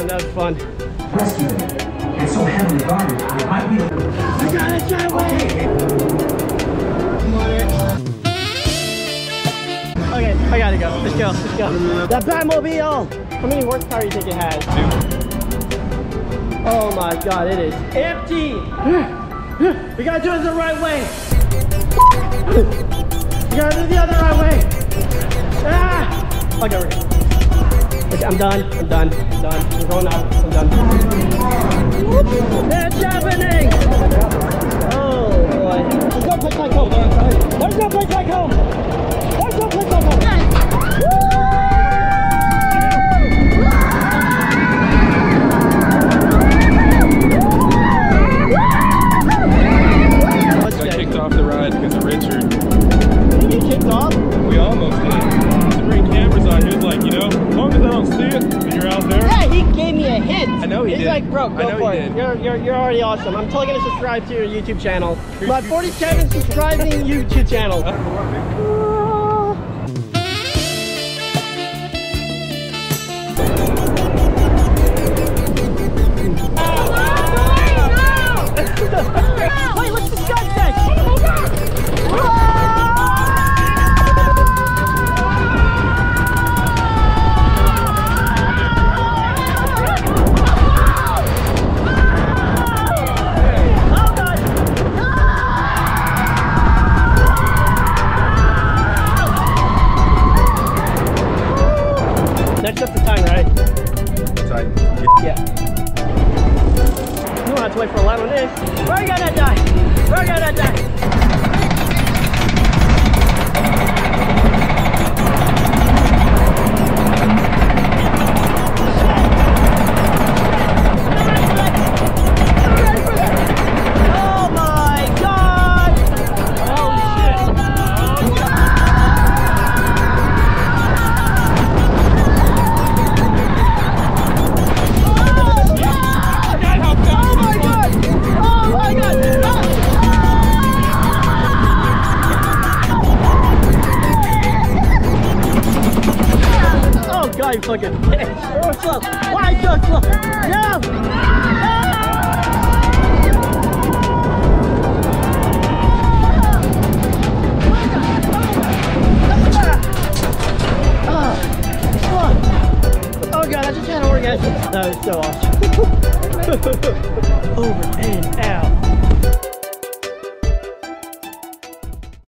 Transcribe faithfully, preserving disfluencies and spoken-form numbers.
that was fun. Rescue it. It's so heavily guarded, it might be the... I got it, get away! Come on in. Okay, I gotta go. Let's go, let's go. That Batmobile! How many horsepower do you think it has? Two. Oh my god, it is empty! We gotta do it the right way! We gotta do it the other right way! Ah! Okay, we're good. Okay, I'm done, I'm done, I'm done. I'm going out, I'm done. It's happening! Oh boy. There's no place like home! There's no place like home! There's no place like home! I kicked off the ride because of Richard. Did you kicked off? We almost did. To bring cameras on, he was like, you know, as long as I don't see it and you're out there. Yeah, he gave me a hint. I know he He's did. like, bro, go I know for he it. did. You're, you're, you're already awesome. I'm totally gonna subscribe to your YouTube channel. My forty-seven subscribing YouTube channel. Wait, look at the sky tank! Next up the time, right? Time. Yeah. You don't have to wait for a light on this. We're gonna die! We're gonna die! Oh my god! Oh shit! Oh god, you fucking bitch! Oh, slow! Why so slow? No! No!